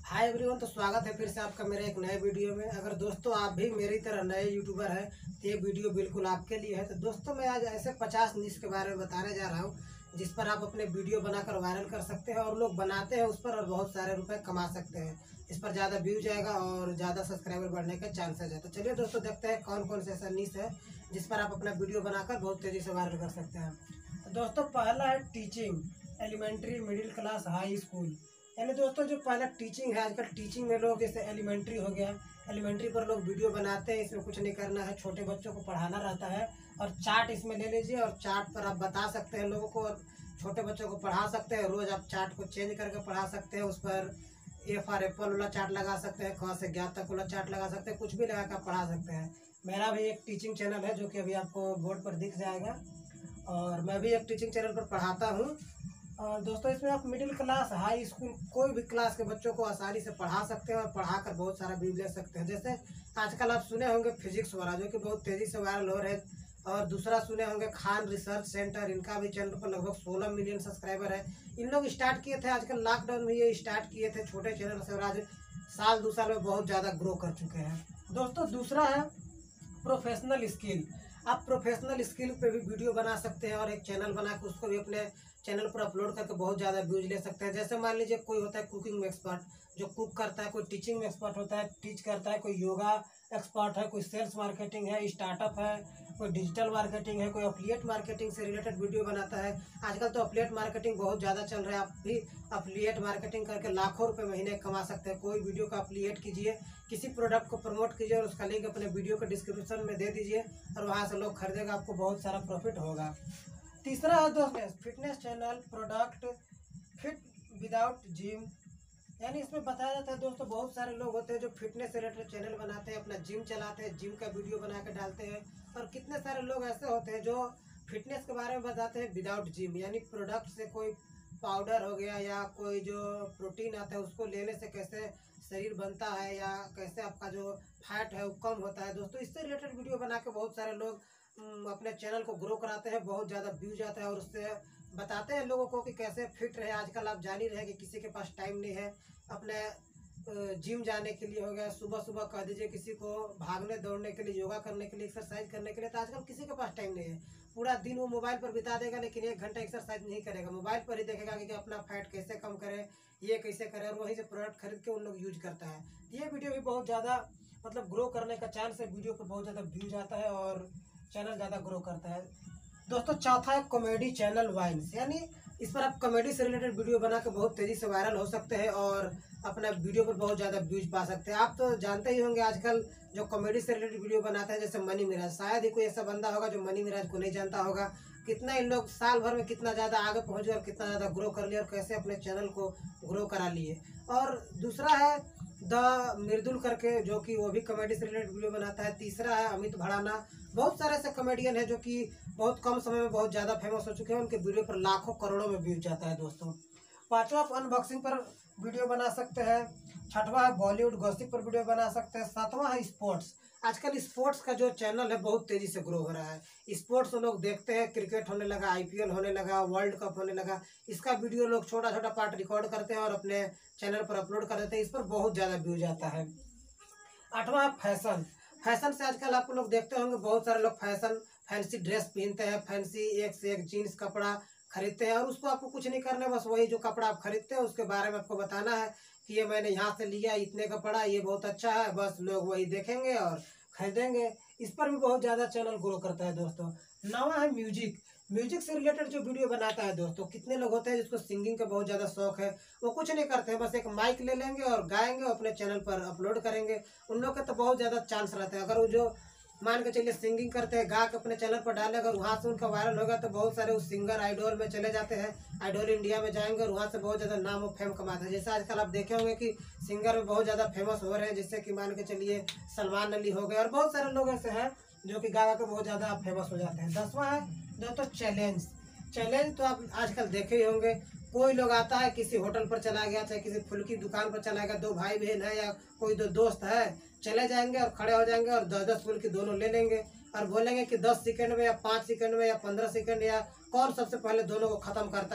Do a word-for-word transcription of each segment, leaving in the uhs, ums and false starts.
Hi everyone, तो स्वागत है फिर से आपका मेरे एक नए वीडियो में। अगर दोस्तों आप भी मेरी तरह नए यूट्यूबर हैं तो ये वीडियो बिल्कुल आपके लिए है। तो दोस्तों मैं आज ऐसे पचास निश के बारे में बताने जा रहा हूँ जिस पर आप अपने वीडियो बनाकर वायरल कर सकते हैं और लोग बनाते हैं उस पर और बहुत सारे रुपए कमा सकते हैं। इस पर ज़्यादा व्यूज आएगा और ज़्यादा सब्सक्राइबर बढ़ने के चांसेस है। तो चलिए दोस्तों देखते हैं कौन कौन से ऐसा निश है जिस पर आप अपना वीडियो बनाकर बहुत तेज़ी से वायरल कर सकते हैं। तो दोस्तों पहला है teaching, elementary, middle class, high school. यानी दोस्तों जो पहला टीचिंग है, आजकल टीचिंग में लोग जैसे एलिमेंट्री हो गया, एलिमेंट्री पर लोग वीडियो बनाते हैं। इसमें कुछ नहीं करना है, छोटे बच्चों को पढ़ाना रहता है और चार्ट इसमें ले लीजिए और चार्ट पर आप बता सकते हैं लोगों को, छोटे बच्चों को पढ़ा सकते हैं। रोज़ आप चार्ट को चेंज करके पढ़ा सकते हैं। उस पर ए फॉर एप्पल वाला चार्ट लगा सकते हैं, क से ज्ञात तक वाला चार्ट लगा सकते हैं, कुछ भी लगा कर पढ़ा सकते हैं। मेरा भी एक टीचिंग चैनल है जो कि अभी आपको बोर्ड पर दिख जाएगा और मैं भी एक टीचिंग चैनल पर पढ़ाता हूँ। और दोस्तों इसमें आप मिडिल क्लास, हाई स्कूल, कोई भी क्लास के बच्चों को आसानी से पढ़ा सकते हैं और पढ़ाकर बहुत सारा व्यूज ले सकते हैं। जैसे आजकल आप सुने होंगे फिजिक्स वाला जो कि बहुत तेज़ी से वायरल हो रहे हैं, और दूसरा सुने होंगे खान रिसर्च सेंटर, इनका भी चैनल पर लगभग सोलह मिलियन सब्सक्राइबर है। इन लोग स्टार्ट किए थे आजकल लॉकडाउन में, ये स्टार्ट किए थे छोटे चैनल से और आज साल दो साल में बहुत ज़्यादा ग्रो कर चुके हैं। दोस्तों दूसरा है प्रोफेशनल स्किल। आप प्रोफेशनल स्किल पे भी वीडियो बना सकते हैं और एक चैनल बना के उसको भी अपने चैनल पर अपलोड करके बहुत ज़्यादा व्यूज ले सकते हैं। जैसे मान लीजिए कोई होता है कुकिंग में एक्सपर्ट जो कुक करता है, कोई टीचिंग में एक्सपर्ट होता है टीच करता है, कोई योगा एक्सपर्ट है, कोई सेल्स मार्केटिंग है, स्टार्टअप है, कोई डिजिटल मार्केटिंग है, कोई अफिलिएट मार्केटिंग से रिलेटेड वीडियो बनाता है। आजकल तो अफिलिएट मार्केटिंग बहुत ज़्यादा चल रहा है। आप भी अफिलिएट मार्केटिंग करके लाखों रुपए महीने कमा सकते हैं। कोई वीडियो का अफिलिएट कीजिए, किसी प्रोडक्ट को प्रमोट कीजिए और उसका लिंक अपने वीडियो के डिस्क्रिप्शन में दे दीजिए और वहाँ से लोग खरीदेगा, आपको बहुत सारा प्रॉफिट होगा। तीसरा है दोस्तों fitness channel, product fit without gym. यानी इसमें बताया जाता है दोस्तों, बहुत सारे लोग होते हैं जो फिटनेस से रिलेटेड चैनल बनाते हैं, अपना जिम चलाते हैं, जिम का वीडियो बना के डालते हैं। और कितने सारे लोग ऐसे होते हैं जो फिटनेस के बारे में बताते हैं विदाउट जिम, यानी प्रोडक्ट से कोई पाउडर हो गया या कोई जो प्रोटीन आता है उसको लेने से कैसे शरीर बनता है या कैसे आपका जो फैट है वो कम होता है। दोस्तों इससे रिलेटेड वीडियो बना के बहुत सारे लोग अपने चैनल को ग्रो कराते हैं, बहुत ज़्यादा व्यूज आता है और उससे बताते हैं लोगों को कि कैसे फिट रहे। आजकल आप जान ही रहे कि किसी के पास टाइम नहीं है अपने जिम जाने के लिए, हो गया सुबह सुबह कह दीजिए किसी को भागने दौड़ने के लिए, योगा करने के लिए, एक्सरसाइज करने के लिए, तो आजकल किसी के पास टाइम नहीं है। पूरा दिन वो मोबाइल पर बिता देगा लेकिन एक घंटा एक्सरसाइज नहीं करेगा, मोबाइल पर ही देखेगा कि अपना फैट कैसे कम करे, ये कैसे करे, और वहीं से प्रोडक्ट खरीद के उन लोग यूज करता है। ये वीडियो भी बहुत ज़्यादा मतलब ग्रो करने का चांस है, वीडियो पर बहुत ज़्यादा व्यूज आता है और चैनल ज़्यादा ग्रो करता है। दोस्तों चौथा है कॉमेडी चैनल वाइन्स, यानी इस पर आप कॉमेडी से रिलेटेड वीडियो बना के बहुत तेज़ी से वायरल हो सकते हैं और अपना वीडियो पर बहुत ज़्यादा व्यूज पा सकते हैं। आप तो जानते ही होंगे आजकल जो कॉमेडी से रिलेटेड वीडियो बनाते हैं जैसे मनी मिराज, शायद ही कोई ऐसा बंदा होगा जो मनी मिराज को नहीं जानता होगा। कितना इन लोग साल भर में कितना ज़्यादा आगे पहुँच गए और कितना ज़्यादा ग्रो कर लिया और कैसे अपने चैनल को ग्रो करा लिए। और दूसरा है द मृदुल करके जो कि वो भी कॉमेडी से रिलेटेड वीडियो बनाता है। तीसरा है अमित भड़ाना। बहुत सारे ऐसे कॉमेडियन है जो कि बहुत कम समय में बहुत ज़्यादा फेमस हो चुके हैं, उनके वीडियो पर लाखों करोड़ों में व्यूज जाता है। दोस्तों पांचवा आप अनबॉक्सिंग पर वीडियो बना सकते हैं। छठवां है बॉलीवुड गॉसिप पर वीडियो बना सकते हैं। सातवां है स्पोर्ट्स। आजकल स्पोर्ट्स का जो चैनल है बहुत तेज़ी से ग्रो हो रहा है। स्पोर्ट्स लोग देखते हैं, क्रिकेट होने लगा, आईपीएल होने लगा, वर्ल्ड कप होने लगा, इसका वीडियो लोग छोटा छोटा पार्ट रिकॉर्ड करते हैं और अपने चैनल पर अपलोड कर देते हैं। इस पर बहुत ज़्यादा व्यूज आता है। आठवां फैशन। फैशन से आजकल आप लोग देखते होंगे बहुत सारे लोग फैशन फैंसी ड्रेस पहनते हैं, फैंसी एक से एक जीन्स कपड़ा खरीदते हैं और उसको आपको कुछ नहीं करना है, बस वही जो कपड़ा आप खरीदते हैं उसके बारे में आपको बताना है कि ये मैंने यहाँ से लिया, इतने का पड़ा, ये बहुत अच्छा है, बस लोग वही देखेंगे और खरीदेंगे। इस पर भी बहुत ज़्यादा चैनल ग्रो करता है। दोस्तों नवा है म्यूजिक। म्यूजिक से रिलेटेड जो वीडियो बनाता है दोस्तों, कितने लोग होते हैं जिसको सिंगिंग का बहुत ज़्यादा शौक है, वो कुछ नहीं करते हैं, बस एक माइक ले लेंगे और गाएंगे, अपने चैनल पर अपलोड करेंगे। उन लोग का तो बहुत ज़्यादा चांस रहता है। अगर वो जो मान के चलिए सिंगिंग करते हैं, गा के अपने चैनल पर डाले, अगर वहाँ से उनका वायरल होगा तो बहुत सारे उस सिंगर आइडोल में चले जाते हैं, आइडोल इंडिया में जाएंगे और वहाँ से बहुत ज़्यादा नाम और फेम कमाते हैं। जैसे आजकल आप देखे होंगे कि सिंगर में बहुत ज़्यादा फेमस हो रहे हैं, जैसे कि मान के चलिए सलमान अली हो गए और बहुत सारे लोग ऐसे हैं जो कि गा गा के बहुत ज़्यादा फेमस हो जाते हैं। दसवां है दोस्तों चैलेंज। चैलेंज तो आप आजकल देखे ही होंगे, कोई लोग आता है किसी होटल पर चला गया, चाहे किसी फूल की दुकान पर चला गया, दो भाई बहन है या कोई दो दोस्त है, चले जाएंगे और खड़े हो जाएंगे और दस दस फूल की दोनों ले लेंगे और बोलेंगे कि दस सेकंड में या पाँच सेकंड में या पंद्रह सेकंड या कौन सबसे पहले दोनों को ख़त्म करता है।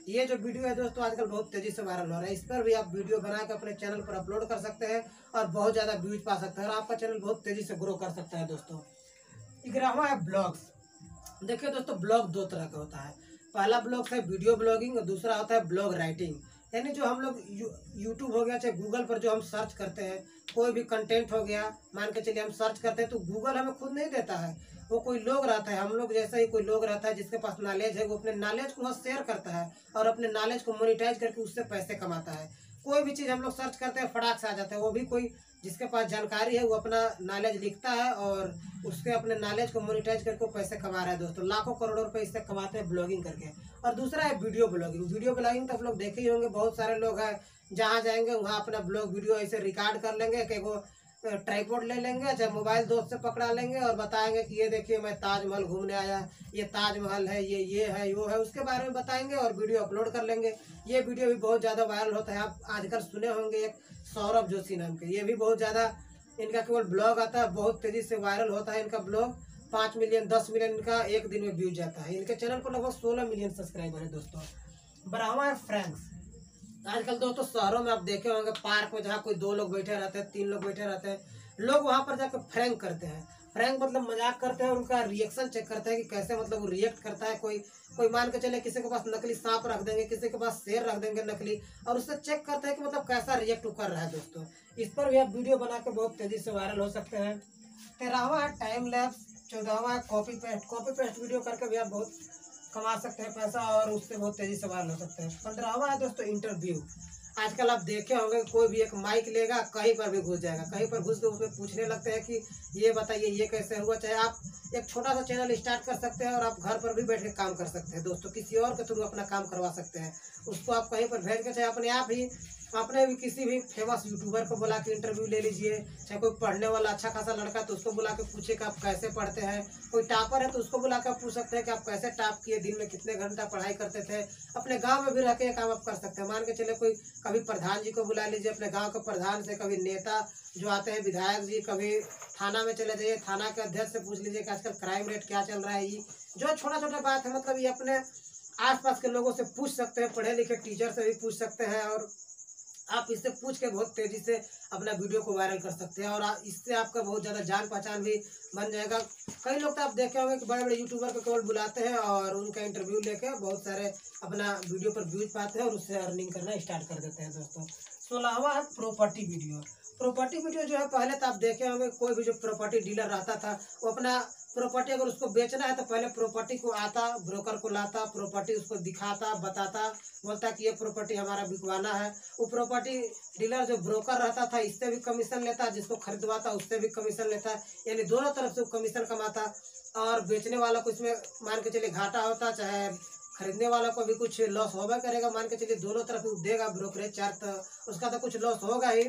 ये जो वीडियो है दोस्तों आजकल बहुत तेज़ी से वायरल हो रहा है। इस पर भी आप वीडियो बना के अपने चैनल पर अपलोड कर सकते हैं और बहुत ज़्यादा व्यूज पा सकते हैं और आपका चैनल बहुत तेज़ी से ग्रो कर सकता है दोस्तों। ग्यारहवां है ब्लॉग्स। देखिए दोस्तों, ब्लॉग दो तरह का होता है। पहला ब्लॉग है वीडियो ब्लॉगिंग और दूसरा होता है ब्लॉग राइटिंग। यानी जो हम लोग यू यूट्यूब हो गया चाहे गूगल पर जो हम सर्च करते हैं, कोई भी कंटेंट हो गया, मान के चलिए हम सर्च करते हैं तो गूगल हमें खुद नहीं देता है, वो कोई लोग रहता है, हम लोग जैसा ही कोई लोग रहता है जिसके पास नॉलेज है, वो अपने नॉलेज को वहाँ शेयर करता है और अपने नॉलेज को मोनिटाइज करके उससे पैसे कमाता है। कोई भी चीज़ हम लोग सर्च करते हैं फटाक से आ जाता है। वो भी कोई जिसके पास जानकारी है वो अपना नॉलेज लिखता है और उसके अपने नॉलेज को मोनिटाइज करके वो पैसे कमा रहा है दोस्तों। लाखों करोड़ों रुपए इससे कमाते हैं ब्लॉगिंग करके। और दूसरा है वीडियो ब्लॉगिंग। वीडियो ब्लॉगिंग तो आप लोग देखे ही होंगे, बहुत सारे लोग हैं जहाँ जाएंगे वहाँ अपना ब्लॉग वीडियो ऐसे रिकॉर्ड कर लेंगे कि वो ट्राइपॉड ले लेंगे चाहे मोबाइल दोस्त से पकड़ा लेंगे और बताएंगे कि ये देखिए मैं ताजमहल घूमने आया, ये ताजमहल है, ये ये है, वो है, उसके बारे में बताएंगे और वीडियो अपलोड कर लेंगे। ये वीडियो भी बहुत ज़्यादा वायरल होता है। आप आजकल सुने होंगे एक सौरभ जोशी नाम के, ये भी बहुत ज़्यादा, इनका केवल ब्लॉग आता है, बहुत तेज़ी से वायरल होता है इनका ब्लॉग। पाँच मिलियन दस मिलियन इनका एक दिन में व्यूज जाता है। इनके चैनल पर लगभग सोलह मिलियन सब्सक्राइबर है दोस्तों। बारहवां है फ्रैंक्स। आजकल दोस्तों शहरों में आप देखे होंगे पार्क में जहाँ कोई दो लोग बैठे रहते हैं, तीन लोग बैठे रहते हैं, लोग वहाँ पर जाकर फ्रैंक करते हैं। फ्रैंक मतलब मजाक करते हैं और उनका रिएक्शन चेक करते हैं कि कैसे मतलब वो रिएक्ट करता है। कोई कोई मान के चले किसी के पास नकली सांप रख देंगे, किसी के पास शेर रख देंगे नकली, और उससे चेक करते हैं कि मतलब कैसा रिएक्ट कर रहा है दोस्तों। इस पर भी आप वीडियो बना के बहुत तेज़ी से वायरल हो सकते हैं। तेरहवां है टाइम लैप्स। चौदहवां है copy paste. Copy paste video करके भी आप बहुत कमा सकते हैं पैसा और उससे बहुत तेज़ी से वायरल हो सकते हैं। पंद्रहवां है दोस्तों इंटरव्यू। आजकल आप देखे होंगे कोई भी एक माइक लेगा, कहीं पर भी घुस जाएगा, कहीं पर घुस के उसमें पूछने लगते हैं कि ये बताइए ये कैसे हुआ। चाहे आप एक छोटा सा चैनल स्टार्ट कर सकते हैं और आप घर पर भी बैठ के काम कर सकते हैं दोस्तों, किसी और के थ्रू अपना काम करवा सकते हैं। उसको आप कहीं पर भेज के चाहे अपने आप ही अपने भी किसी भी फेमस यूट्यूबर को बुला के इंटरव्यू ले लीजिए। चाहे कोई पढ़ने वाला अच्छा खासा लड़का तो उसको बुला के पूछे कि आप कैसे पढ़ते हैं। कोई टॉपर है तो उसको बुला कर पूछ सकते हैं कि आप कैसे टॉप किए, दिन में कितने घंटा पढ़ाई करते थे। अपने गांव में भी रह के ये काम आप कर सकते हैं। मान के चले कोई कभी प्रधान जी को बुला लीजिए अपने गांव के प्रधान से, कभी नेता जो आते हैं विधायक जी, कभी थाना में चले जाइए, थाना के अध्यक्ष से पूछ लीजिए कि आजकल क्राइम रेट क्या चल रहा है। ये जो छोटा छोटा बात है मतलब ये अपने आसपास के लोगों से पूछ सकते हैं, पढ़े लिखे टीचर से भी पूछ सकते हैं और आप इससे पूछ के बहुत तेज़ी से अपना वीडियो को वायरल कर सकते हैं और इससे आपका बहुत ज़्यादा जान पहचान भी बन जाएगा। कई लोग तो आप देखे होंगे कि बड़े बड़े यूट्यूबर को केवल बुलाते हैं और उनका इंटरव्यू लेके बहुत सारे अपना वीडियो पर व्यूज पाते हैं और उससे अर्निंग करना स्टार्ट कर देते हैं दोस्तों। सोलहवां है प्रॉपर्टी वीडियो। प्रॉपर्टी वीडियो जो है पहले तो आप देखे होंगे कोई भी जो प्रॉपर्टी डीलर रहता था वो अपना प्रॉपर्टी अगर उसको बेचना है तो पहले प्रॉपर्टी को आता, ब्रोकर को लाता, प्रॉपर्टी उसको दिखाता, बताता, बोलता कि ये प्रॉपर्टी हमारा बिकवाना है। वो प्रॉपर्टी डीलर जो ब्रोकर रहता था इससे भी कमीशन लेता, जिसको खरीदवाता उससे भी कमीशन लेता, यानी दोनों तरफ से कमीशन कमाता। और बेचने वाला को इसमें मान के चलिए घाटा होता, चाहे खरीदने वाला को भी कुछ लॉस होगा करेगा। मान के चलिए दोनों तरफ देगा ब्रोकरेज चार्ज तो उसका तो कुछ लॉस होगा ही।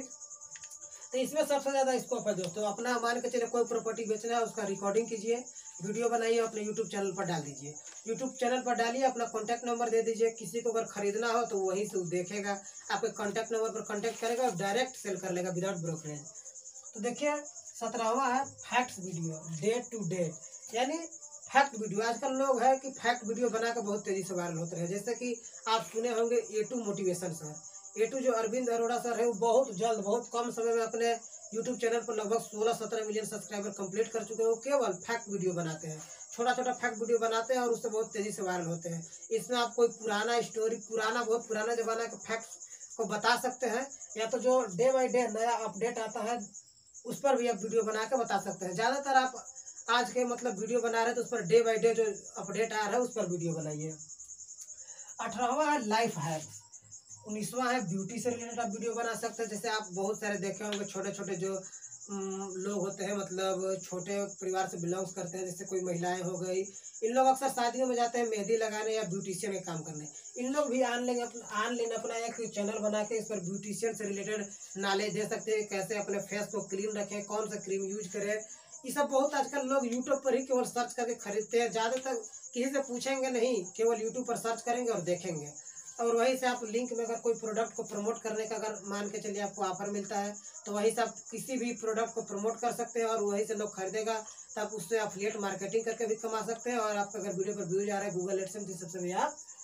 तो इसमें सबसे ज़्यादा स्कोप है दोस्तों। अपना मान के चलिए कोई प्रॉपर्टी बेचना है उसका रिकॉर्डिंग कीजिए, वीडियो बनाइए, अपने यूट्यूब चैनल पर डाल दीजिए। यूट्यूब चैनल पर डालिए, अपना कॉन्टैक्ट नंबर दे दीजिए, किसी को अगर खरीदना हो तो वहीं से देखेगा, आपके कॉन्टैक्ट नंबर पर कॉन्टैक्ट करेगा और डायरेक्ट सेल कर लेगा विदाउट ब्रोकरेज। तो देखिए सत्रहवां है facts video, date to date, यानी फैक्ट वीडियो। आजकल लोग है कि फैक्ट वीडियो बना कर बहुत तेज़ी से वायरल होते हैं। जैसे कि आप सुने होंगे A two motivation sir, A two जो अरविंद अरोड़ा सर है वो बहुत जल्द बहुत कम समय में अपने यूट्यूब चैनल पर लगभग सोलह सत्रह मिलियन सब्सक्राइबर कंप्लीट कर चुके हैं। वो केवल फैक्ट वीडियो बनाते हैं, छोटा छोटा फैक्ट वीडियो बनाते हैं और उससे बहुत तेज़ी से वायरल होते हैं। इसमें आप कोई पुराना स्टोरी, पुराना बहुत पुराना ज़माना के फैक्ट्स को बता सकते हैं, या तो जो डे बाई डे नया अपडेट आता है उस पर भी आप वीडियो बना के बता सकते हैं। ज़्यादातर आप आज के मतलब वीडियो बना रहे हैं तो उस पर डे बाई डे जो अपडेट आ रहा है उस पर वीडियो बनाइए। अठारहवां है लाइफ हैक। उन्नीसवां है ब्यूटी से रिलेटेड आप वीडियो बना सकते हैं। जैसे आप बहुत सारे देखे होंगे छोटे छोटे जो लोग होते हैं, मतलब छोटे परिवार से बिलोंग्स करते हैं, जैसे कोई महिलाएं हो गई, इन लोग अक्सर शादियों में जाते हैं मेहंदी लगाने या ब्यूटिशियन का काम करने। इन लोग भी ऑनलाइन ऑनलाइन अपना एक चैनल बना के इस पर ब्यूटिशियन से रिलेटेड नॉलेज दे सकते हैं, कैसे अपने फेस को क्लीन रखें, कौन सा क्रीम यूज करें। ये सब बहुत आजकल लोग यूट्यूब पर ही केवल सर्च करके खरीदते हैं। ज़्यादातर किसी से पूछेंगे नहीं, केवल यूट्यूब पर सर्च करेंगे और देखेंगे और वहीं से आप लिंक में अगर कोई प्रोडक्ट को प्रमोट करने का अगर मान के चलिए आपको ऑफर मिलता है तो वहीं से आप किसी भी प्रोडक्ट को प्रमोट कर सकते हैं और वहीं से लोग खरीदेगा, तब उससे एफिलिएट मार्केटिंग करके भी कमा सकते हैं। और आपका अगर वीडियो पर व्यूज आ रहा है गूगल एडसेंस, इस सबसे भी आप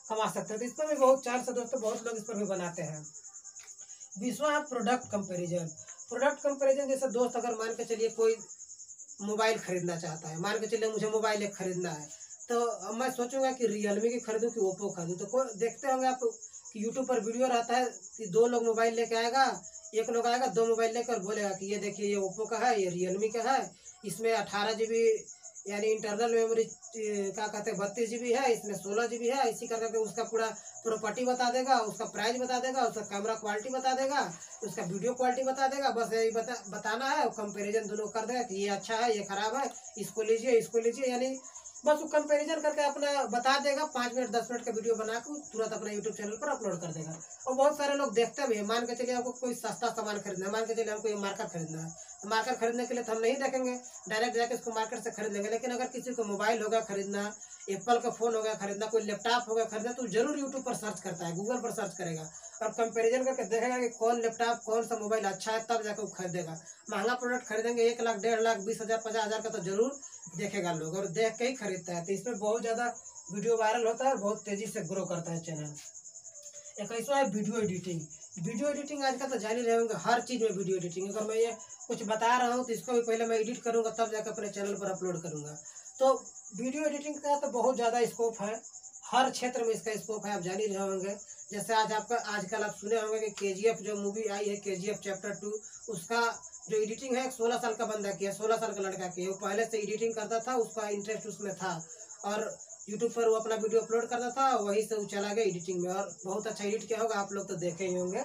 कमा सकते हैं। तो इस पर भी बहुत चांस है दोस्तों, बहुत लोग इस पर भी बनाते हैं। दूसरा है प्रोडक्ट कंपैरिजन। प्रोडक्ट कंपैरिजन जैसे दोस्त अगर मान के चलिए कोई मोबाइल खरीदना चाहता है, मान के चलिए मुझे मोबाइल एक खरीदना है, तो अब मैं सोचूंगा कि रियलमी की खरीदूं कि ओप्पो खरीदूं। तो को देखते होंगे आप कि यूट्यूब पर वीडियो रहता है कि दो लोग मोबाइल लेके आएगा, एक लोग आएगा दो मोबाइल लेकर बोलेगा कि ये देखिए ये ओप्पो का है, ये रियलमी का है, इसमें अठारह जी बी यानी इंटरनल मेमोरी क्या कहते हैं बत्तीस जी बी है, इसमें सोलह जी बी है, इसी करके उसका पूरा प्रॉपर्टी बता देगा, उसका प्राइस बता देगा, उसका कैमरा क्वालिटी बता देगा, उसका वीडियो क्वालिटी बता देगा। बस यही बता बताना है, कंपैरिजन दोनों कर देगा कि ये अच्छा है, ये खराब है, इसको लीजिए, इसको लीजिए, यानी बस वो कंपैरिजन करके अपना बता देगा। पाँच मिनट दस मिनट का वीडियो बना के तुरंत अपना यूट्यूब चैनल पर अपलोड कर देगा। और बहुत सारे लोग देखते भी हैं। मान के चलिए आपको कोई सस्ता सामान खरीदना है, मान के चलिए हमको ये मार्कर खरीदना है, तो मार्कर खरीदने के लिए तो हम नहीं देखेंगे, डायरेक्ट जाके इसको मार्केट से खरीद लेंगे। लेकिन अगर किसी को मोबाइल होगा खरीदना, एप्पल का फोन होगा खरीदना, कोई लैपटॉप होगा खरीदना, तो जरूर यूट्यूब पर सर्च करता है, गूगल पर सर्च करेगा और कंपैरिजन करके देखेगा कि कौन लैपटॉप कौन सा मोबाइल अच्छा है, तब जाकर वो खरीदेगा। महंगा प्रोडक्ट खरीदेंगे एक लाख डेढ़ लाख बीस हजार पचास हजार का, तो जरूर देखेगा लोग और देख के ही खरीदता है। तो इसमें बहुत ज़्यादा वीडियो वायरल होता है और बहुत तेज़ी से ग्रो करता है चैनल। एक ऐसा है वीडियो एडिटिंग। वीडियो एडिटिंग आजकल तो जान ही रहे होंगे, हर चीज़ में वीडियो एडिटिंग। अगर मैं ये कुछ बता रहा हूँ तो इसको भी पहले मैं एडिट करूँगा, तब जाकर अपने चैनल पर अपलोड करूँगा। तो वीडियो एडिटिंग का तो बहुत ज़्यादा स्कोप है, हर क्षेत्र में इसका स्कोप है, आप जान ही रहे होंगे। जैसे आज आपका आजकल आप सुने होंगे कि के जी एफ जो मूवी आई है, के जी एफ चैप्टर टू, उसका जो एडिटिंग है एक सोलह साल का बंदा किया, सोलह साल का लड़का किया। वो पहले से एडिटिंग करता था, उसका इंटरेस्ट उसमें था और यूट्यूब पर वो अपना वीडियो अपलोड करता था, वहीं से वो चला गया एडिटिंग में और बहुत अच्छा एडिट किया होगा, आप लोग तो देखे ही होंगे।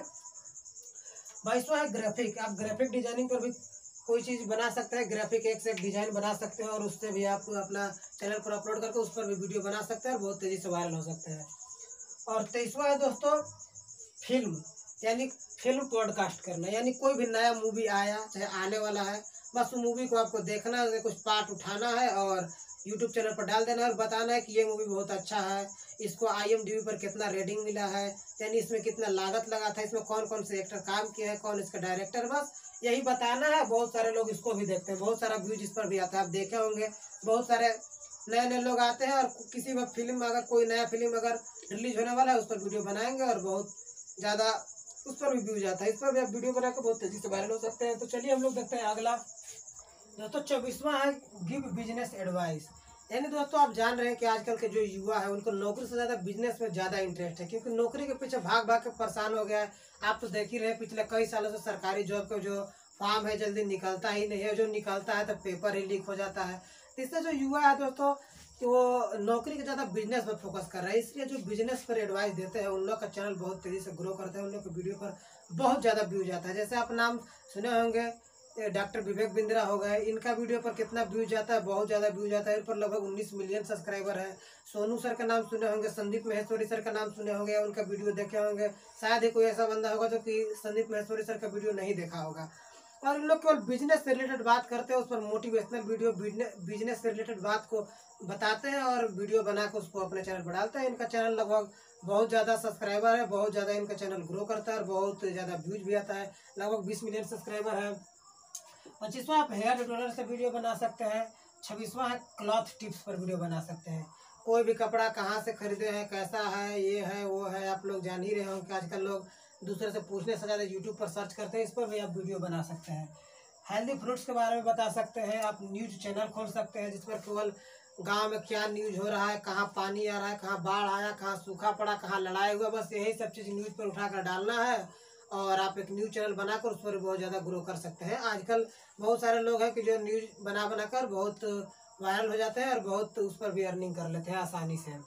बाईसवा है ग्राफिक। आप ग्राफिक डिजाइनिंग पर भी कोई चीज़ बना सकते हैं, ग्राफिक एक से एक डिजाइन बना सकते हैं और उससे भी आप अपना चैनल पर अपलोड करके उस पर भी वीडियो बना सकते हैं और बहुत तेज़ी से वायरल हो सकते हैं। और तेईसवा है दोस्तों फिल्म, यानी फिल्म पॉडकास्ट करना। यानी कोई भी नया मूवी आया चाहे आने वाला है, बस वो मूवी को आपको देखना है, कुछ पार्ट उठाना है और यूट्यूब चैनल पर डाल देना है और बताना है कि ये मूवी बहुत अच्छा है, इसको आई एम डी बी पर कितना रेटिंग मिला है, यानी इसमें कितना लागत लगा था, इसमें कौन कौन से एक्टर काम किया है, कौन इसका डायरेक्टर, बस यही बताना है। बहुत सारे लोग इसको भी देखते हैं, बहुत सारा व्यूज इस पर भी आता है, आप देखे होंगे बहुत सारे नए नए लोग आते हैं और किसी भी फिल्म अगर कोई नया फिल्म अगर रिलीज होने वाला है उस पर वीडियो बनाएंगे और बहुत ज़्यादा उस पर भी व्यूज आता है। इस पर भी आप वीडियो बनाकर बहुत तेज़ी से वायरल हो सकते हैं। तो चलिए हम लोग देखते हैं अगला दोस्तों चौबीसवां है गिव बिजनेस एडवाइस। यानी दोस्तों आप जान रहे हैं कि आजकल के जो युवा है उनको नौकरी से ज़्यादा बिजनेस में ज़्यादा इंटरेस्ट है, क्योंकि नौकरी के पीछे भाग भाग के परेशान हो गया है। आप तो देख ही रहे पिछले कई सालों से सरकारी जॉब का जो फॉर्म है जल्दी निकलता ही नहीं है, जो निकलता है तो पेपर ही लीक हो जाता है। तो इससे जो युवा है दोस्तों कि वो नौकरी के ज़्यादा बिजनेस पर फोकस कर रहा है, इसलिए जो बिजनेस पर एडवाइस देते हैं उन लोग का चैनल बहुत तेज़ी से ग्रो करता है, उन लोग के वीडियो पर बहुत ज़्यादा व्यूज आता है। जैसे आप नाम सुने होंगे डॉक्टर विवेक बिंद्रा हो गए, इनका वीडियो पर कितना व्यूज आता है, बहुत ज़्यादा व्यूज आता है, इन पर लगभग उन्नीस मिलियन सब्सक्राइबर है। सोनू सर का नाम सुने होंगे, संदीप महेश्वरी सर का नाम सुने होंगे, उनका वीडियो देखे होंगे। शायद ही कोई ऐसा बंदा होगा जो कि संदीप महेश्वरी सर का वीडियो नहीं देखा होगा। और इन लोग केवल बिजनेस से रिलेटेड बात करते हैं, उस पर मोटिवेशनल वीडियो बिजनेस से रिलेटेड बात को बताते हैं और वीडियो बना के उसको अपने चैनल पर डालते हैं। इनका चैनल लगभग बहुत ज़्यादा सब्सक्राइबर है, बहुत ज़्यादा इनका चैनल ग्रो करता है और बहुत ज़्यादा व्यूज भी आता है, लगभग बीस मिलियन सब्सक्राइबर है। पच्चीसवां आप हेयर ट्यूटोरियल से वीडियो बना सकते हैं। छब्बीसवां है क्लॉथ टिप्स पर वीडियो बना सकते हैं। कोई भी कपड़ा कहाँ से खरीदे हैं, कैसा है, ये है वो है, आप लोग जान ही रहे होंगे कि आजकल लोग दूसरे से पूछने से ज़्यादा यूट्यूब पर सर्च करते हैं, इस पर भी आप वीडियो बना सकते हैं। हेल्दी फ्रूट्स के बारे में बता सकते हैं। आप न्यूज़ चैनल खोल सकते हैं जिस पर केवल गांव में क्या न्यूज़ हो रहा है, कहाँ पानी आ रहा है, कहाँ बाढ़ आया, कहाँ सूखा पड़ा, कहाँ लड़ाई हुआ, बस यही सब चीज़ न्यूज़ पर उठाकर डालना है और आप एक न्यूज़ चैनल बनाकर उस पर बहुत ज़्यादा ग्रो कर सकते हैं। आजकल बहुत सारे लोग हैं कि जो न्यूज़ बना बनाकर बहुत वायरल हो जाते हैं और बहुत उस पर भी अर्निंग कर लेते हैं आसानी से।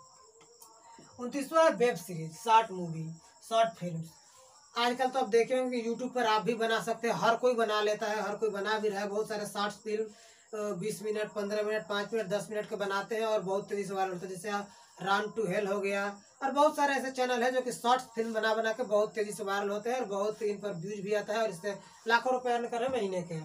उनतीसवां web series, short movie, short film. आजकल तो आप देखे होंगे कि यूट्यूब पर आप भी बना सकते हैं, हर कोई बना लेता है, हर कोई बना भी रहा है। बहुत सारे शॉर्ट फिल्म बीस मिनट पंद्रह मिनट पाँच मिनट दस मिनट के बनाते हैं और बहुत तेज़ी से वायरल होते हैं। जैसे रन टू हेल हो गया और बहुत सारे ऐसे चैनल हैं जो कि शॉर्ट फिल्म बना बना के बहुत तेज़ी से वायरल होते हैं और बहुत इन पर व्यूज भी आता है और इससे लाखों रुपये अर्न कर रहे हैं महीने के।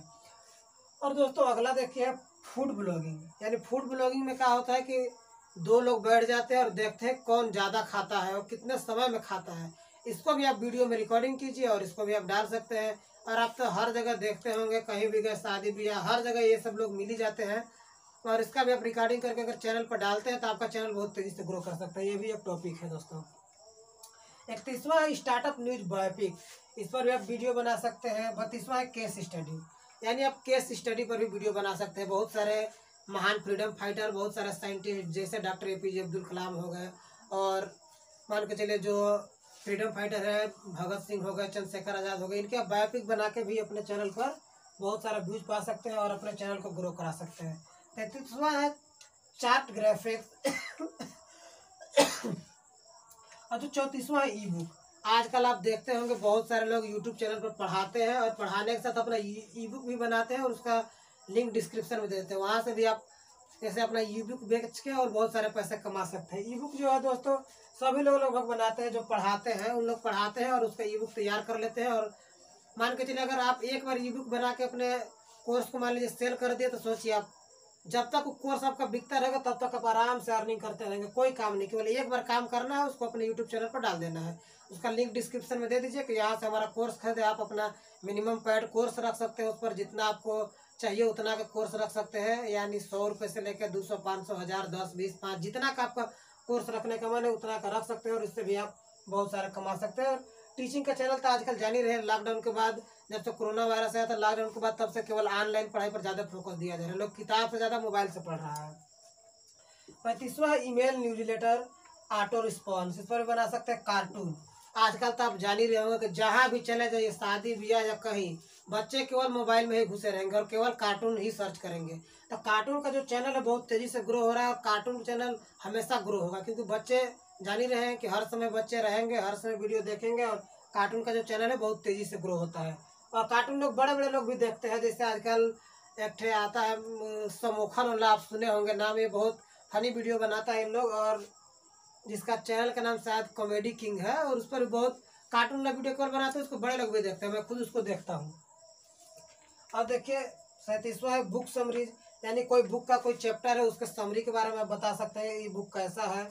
और दोस्तों अगला देखिए फूड ब्लॉगिंग। यानी फूड ब्लॉगिंग में क्या होता है कि दो लोग बैठ जाते हैं और देखते हैं कौन ज़्यादा खाता है और कितने समय में खाता है। इसको भी आप वीडियो में रिकॉर्डिंग कीजिए और इसको भी आप डाल सकते हैं। और आप तो हर जगह देखते होंगे, कहीं भी गए शादी ब्याह हर जगह ये सब लोग मिल ही जाते हैं। और इसका भी आप रिकॉर्डिंग करके अगर चैनल पर डालते हैं तो आपका चैनल बहुत तेज़ी से ग्रो कर सकता है। ये भी एक टॉपिक है दोस्तों। इकतीसवां है स्टार्टअप न्यूज बायोपिक, इस पर भी आप वीडियो बना सकते हैं। बत्तीसवां है केस स्टडी, यानी आप केस स्टडी पर भी वीडियो बना सकते हैं। बहुत सारे महान फ्रीडम फाइटर, बहुत सारे साइंटिस्ट जैसे doctor A P J Abdul Kalam हो गए, और मान के चले जो फ्रीडम फाइटर है भगत सिंह हो गए, चंद्रशेखर आज़ाद हो गए, इनके आप बायोपिक बना के भी अपने चैनल पर बहुत सारा व्यूज पा सकते हैं और अपने चैनल को ग्रो करा सकते हैं। तैंतीसवां है चार्ट ग्राफिक्स और जो चौंतीसवां है ई बुक। आजकल आप देखते होंगे बहुत सारे लोग यूट्यूब चैनल पर पढ़ाते हैं और पढ़ाने के साथ अपना ई बुक भी बनाते हैं और उसका लिंक डिस्क्रिप्शन में देते हैं। वहाँ से भी आप जैसे अपना ई बुक बेच के और बहुत सारे पैसे कमा सकते हैं। ई बुक जो है दोस्तों सभी लोग लगभग बनाते हैं, जो पढ़ाते हैं उन लोग पढ़ाते हैं और उसका ई बुक तैयार कर लेते हैं। और मान के चलिए अगर आप एक बार ई बुक बना के अपने कोर्स को मान लीजिए सेल कर दिए तो सोचिए आप जब तक वो कोर्स आपका बिकता रहेगा तब तक आप आराम से अर्निंग करते रहेंगे। कोई काम नहीं, केवल एक बार काम करना है, उसको अपने यूट्यूब चैनल पर डाल देना है। उसका लिंक डिस्क्रिप्शन में दे दीजिए कि यहाँ से हमारा कोर्स खरीदे। आप अपना मिनिमम पेड कोर्स रख सकते हैं, उस पर जितना आपको चाहिए उतना का कोर्स रख सकते हैं, यानी सौ रुपये से लेकर दो सौ पाँच सौ हज़ार दस बीस पाँच जितना का आपका कोर्स रखने का मन है उतना का रख सकते हैं और इससे भी आप बहुत सारा कमा सकते हैं। और टीचिंग का चैनल तो आजकल जान ही रहे, लॉकडाउन के बाद जब से कोरोना वायरस आया था, लॉकडाउन के बाद तब से केवल ऑनलाइन पढ़ाई पर ज़्यादा फोकस दिया जा रहा है। लोग किताब से ज़्यादा मोबाइल से पढ़ रहा है। पैंतीसवां है ईमेल न्यूज़लेटर ऑटो रिस्पॉन्स, इस पर भी बना सकते हैं। कार्टून, आजकल तो आप जान ही रहे होंगे कि जहाँ भी चले जाइए शादी ब्याह या कहीं बच्चे केवल मोबाइल में ही घुसे रहेंगे और केवल कार्टून ही सर्च करेंगे। तो कार्टून का जो चैनल है बहुत तेज़ी से ग्रो हो रहा है और कार्टून चैनल हमेशा ग्रो होगा, क्योंकि बच्चे जान ही रहे हैं कि हर समय बच्चे रहेंगे, हर समय वीडियो देखेंगे और कार्टून का जो चैनल है बहुत तेज़ी से ग्रो होता है। और कार्टून लोग बड़े बड़े लोग भी देखते हैं, जैसे आजकल एक ठे आता है समोखन वाला, आप सुने होंगे नाम, ये बहुत फनी वीडियो बनाता है इन लोग और जिसका चैनल का नाम शायद कॉमेडी किंग है और उस पर बहुत कार्टून वाला वीडियो कॉल बनाते हैं, उसको बड़े लोग भी देखते हैं, मैं खुद उसको देखता हूँ। और देखिए सैंतीसवां है बुक समरीज, यानी कोई बुक का कोई चैप्टर है उसके समरी के बारे में आप बता सकते हैं ये बुक कैसा है।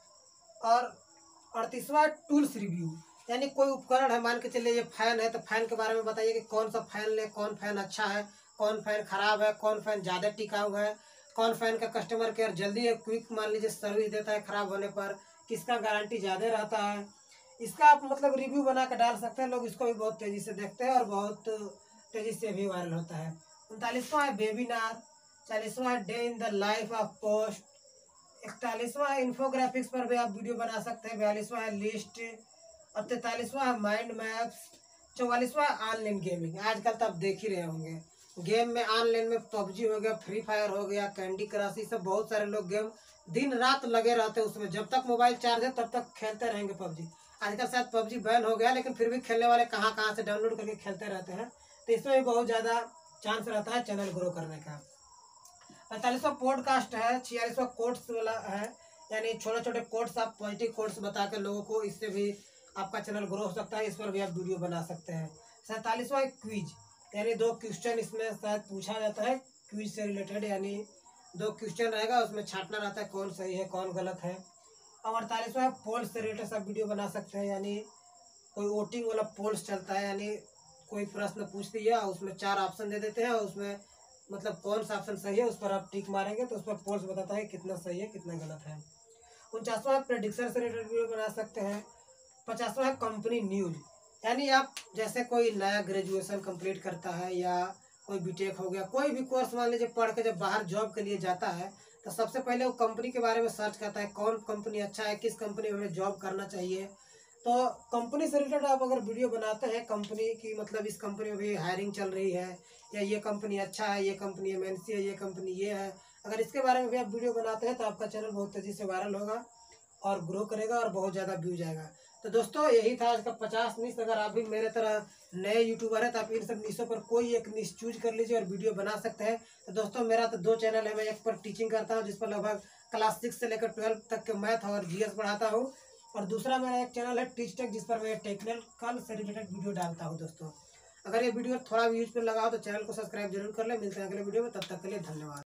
और अड़तीसवां है टूल्स रिव्यू, यानी कोई उपकरण है, मान के चलिए ये फैन है तो फैन के बारे में बताइए कि कौन सा फैन ले, कौन फैन अच्छा है, कौन फैन खराब है, कौन फैन ज़्यादा टिकाऊ है, कौन फैन का कस्टमर केयर जल्दी है क्विक मान लीजिए सर्विस देता है खराब होने पर, किसका गारंटी ज़्यादा रहता है। इसका आप मतलब रिव्यू बना कर डाल सकते हैं, लोग इसको भी बहुत तेज़ी से देखते हैं और बहुत तेज़ी से भी वायरल होता है। उनतालीसवां है वेबिनार, चालीसवां है day in the life of post, इकतालीसवां है इन्फोग्राफिक्स पर भी आप वीडियो बना सकते हैं, बयालीसवां है लिस्ट और तैंतालीसवां है माइंड मैप्स, चौवालीसवां है ऑनलाइन गेमिंग। आजकल तो आप देख ही रहे होंगे गेम में ऑनलाइन में पबजी हो गया, फ्री फायर हो गया, कैंडी क्रश, ये सब बहुत सारे लोग गेम दिन रात लगे रहते हैं उसमें, जब तक मोबाइल चार्ज है तब तक खेलते रहेंगे पबजी। आजकल शायद पबजी बैन हो गया लेकिन फिर भी खेलने वाले कहाँ कहाँ से डाउनलोड करके खेलते रहते हैं, तो इसमें भी बहुत ज़्यादा चांस रहता है चैनल ग्रो करने का। पैंतालीसवां पॉडकास्ट है, छियालीसवां कोट्स वाला है, यानी छोटे छोटे कोट्स आप पॉजिटिव कोट्स बता के लोगों को, इससे भी आपका चैनल ग्रो हो सकता है, इस पर भी आप वीडियो बना सकते हैं। सैंतालीसवां क्विज, यानी दो क्वेश्चन इसमें शायद पूछा जाता है क्विज से रिलेटेड, यानी दो क्वेश्चन रहेगा उसमें छांटना रहता है कौन सही है कौन गलत है। और अड़तालीसवां पोल्स से रिलेटेड सब वीडियो बना सकते हैं, यानी कोई वोटिंग वाला पोल्स चलता है, यानी कोई प्रश्न पूछ दिया उसमें चार ऑप्शन दे देते हैं और उसमें मतलब कौन सा ऑप्शन सही है उस पर आप टिक मारेंगे तो उस पर पोल्स बताता है कितना सही है कितना गलत है। उनचासवां प्रेडिक्शन से रिलेटेड वीडियो बना सकते हैं। पचासवां है कंपनी न्यूज, यानी आप जैसे कोई नया ग्रेजुएशन कंप्लीट करता है या कोई बीटेक हो गया, कोई भी कोर्स मान लीजिए पढ़ के जब बाहर जॉब के लिए जाता है तो सबसे पहले वो कंपनी के बारे में सर्च करता है, कौन कंपनी अच्छा है, किस कंपनी में हमें जॉब करना चाहिए। तो कंपनी से रिलेटेड आप अगर वीडियो बनाते हैं कंपनी की, मतलब इस कंपनी में भी हायरिंग चल रही है या ये कंपनी अच्छा है, ये कंपनी एम एन सी है, ये कंपनी ये है, अगर इसके बारे में भी आप वीडियो बनाते हैं तो आपका चैनल बहुत तेज़ी से वायरल होगा और ग्रो करेगा और बहुत ज़्यादा व्यूज आएगा। तो दोस्तों यही था आज का पचास निश। अगर आप भी मेरे तरह नए यूट्यूबर हैं तो आप इन सब निशों पर कोई एक निश चूज कर लीजिए और वीडियो बना सकते हैं। तो दोस्तों मेरा तो दो चैनल है, मैं एक पर टीचिंग करता हूं जिस पर लगभग क्लास सिक्स से लेकर ट्वेल्थ तक के मैथ और जीएस पढ़ाता हूं, और दूसरा मेरा एक चैनल है टीच टेक जिस पर मैं टेक्निकल से रिलेटेड वीडियो डालता हूँ। दोस्तों अगर ये वीडियो थोड़ा भी यूज पर लगा हो तो चैनल को सब्सक्राइब जरूर कर ले। मिलते हैं अगले वीडियो में, तब तक के लिए धन्यवाद।